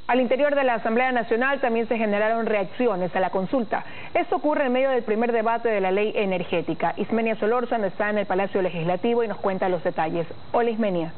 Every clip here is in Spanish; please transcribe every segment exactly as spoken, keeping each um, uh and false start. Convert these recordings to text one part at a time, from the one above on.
Al interior de la Asamblea Nacional también se generaron reacciones a la consulta. Esto ocurre en medio del primer debate de la ley energética. Ismenia Solórzano está en el Palacio Legislativo y nos cuenta los detalles. Hola, Ismenia.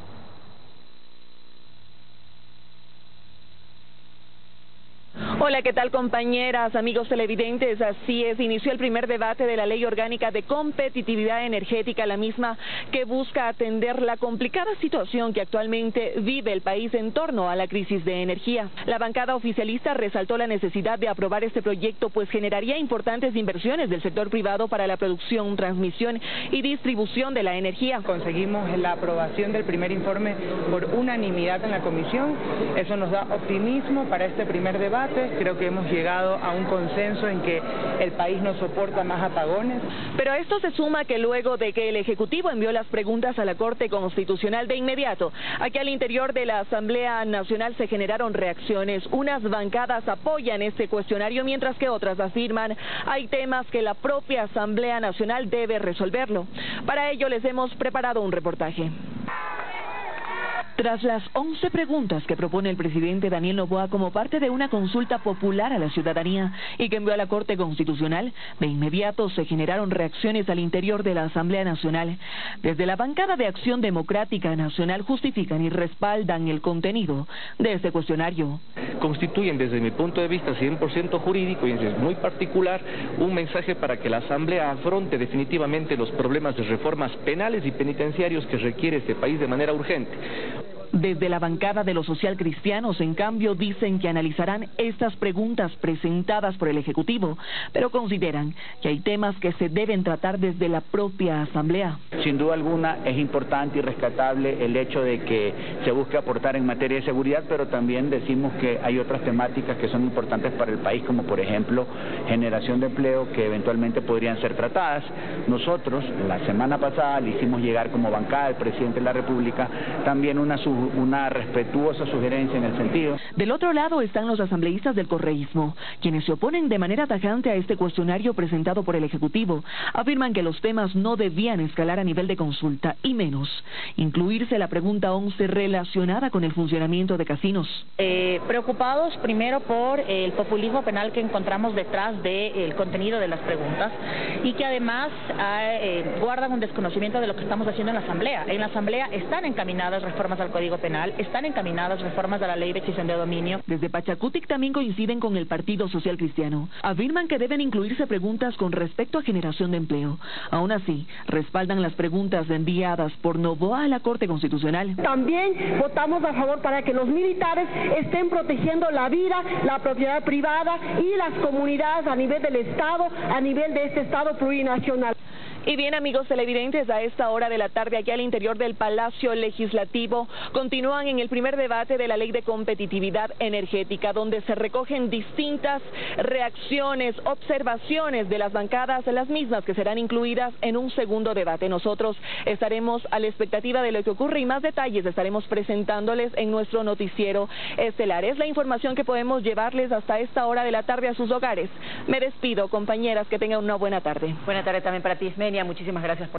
Hola, ¿qué tal, compañeras, amigos televidentes? Así es, inició el primer debate de la Ley Orgánica de Competitividad Energética, la misma que busca atender la complicada situación que actualmente vive el país en torno a la crisis de energía. La bancada oficialista resaltó la necesidad de aprobar este proyecto, pues generaría importantes inversiones del sector privado para la producción, transmisión y distribución de la energía. Conseguimos la aprobación del primer informe por unanimidad en la comisión. Eso nos da optimismo para este primer debate. Creo que hemos llegado a un consenso en que el país no soporta más apagones. Pero a esto se suma que luego de que el Ejecutivo envió las preguntas a la Corte Constitucional de inmediato, aquí al interior de la Asamblea Nacional se generaron reacciones. Unas bancadas apoyan este cuestionario, mientras que otras afirman hay temas que la propia Asamblea Nacional debe resolverlo. Para ello les hemos preparado un reportaje. Tras las once preguntas que propone el presidente Daniel Noboa como parte de una consulta popular a la ciudadanía y que envió a la Corte Constitucional, de inmediato se generaron reacciones al interior de la Asamblea Nacional. Desde la bancada de Acción Democrática Nacional justifican y respaldan el contenido de este cuestionario. Constituyen, desde mi punto de vista cien por ciento jurídico y es muy particular, un mensaje para que la Asamblea afronte definitivamente los problemas de reformas penales y penitenciarios que requiere este país de manera urgente. Desde la bancada de los socialcristianos, en cambio, dicen que analizarán estas preguntas presentadas por el Ejecutivo, pero consideran que hay temas que se deben tratar desde la propia Asamblea. Sin duda alguna es importante y rescatable el hecho de que se busque aportar en materia de seguridad, pero también decimos que hay otras temáticas que son importantes para el país, como por ejemplo generación de empleo, que eventualmente podrían ser tratadas. Nosotros, la semana pasada, le hicimos llegar como bancada al presidente de la República también una una respetuosa sugerencia en el sentido. Del otro lado están los asambleístas del correísmo, quienes se oponen de manera tajante a este cuestionario presentado por el Ejecutivo. Afirman que los temas no debían escalar a nivel de consulta, y menos incluirse la pregunta once relacionada con el funcionamiento de casinos. Eh, preocupados primero por el populismo penal que encontramos detrás del contenido de las preguntas y que además eh, guardan un desconocimiento de lo que estamos haciendo en la Asamblea. En la Asamblea están encaminadas reformas al Código Penal, están encaminadas reformas a la Ley de Extinción de Dominio. Desde Pachacutic también coinciden con el Partido Social Cristiano. Afirman que deben incluirse preguntas con respecto a generación de empleo. Aún así, respaldan las preguntas enviadas por Noboa a la Corte Constitucional. También votamos a favor para que los militares estén protegiendo la vida, la propiedad privada y las comunidades a nivel del Estado, a nivel de este Estado plurinacional. Y bien, amigos televidentes, a esta hora de la tarde aquí al interior del Palacio Legislativo continúan en el primer debate de la Ley de Competitividad Energética, donde se recogen distintas reacciones, observaciones de las bancadas, las mismas que serán incluidas en un segundo debate. Nosotros estaremos a la expectativa de lo que ocurre y más detalles estaremos presentándoles en nuestro noticiero estelar. Es la información que podemos llevarles hasta esta hora de la tarde a sus hogares. Me despido, compañeras, que tengan una buena tarde. Buena tarde también para ti, Ismenia. Muchísimas gracias por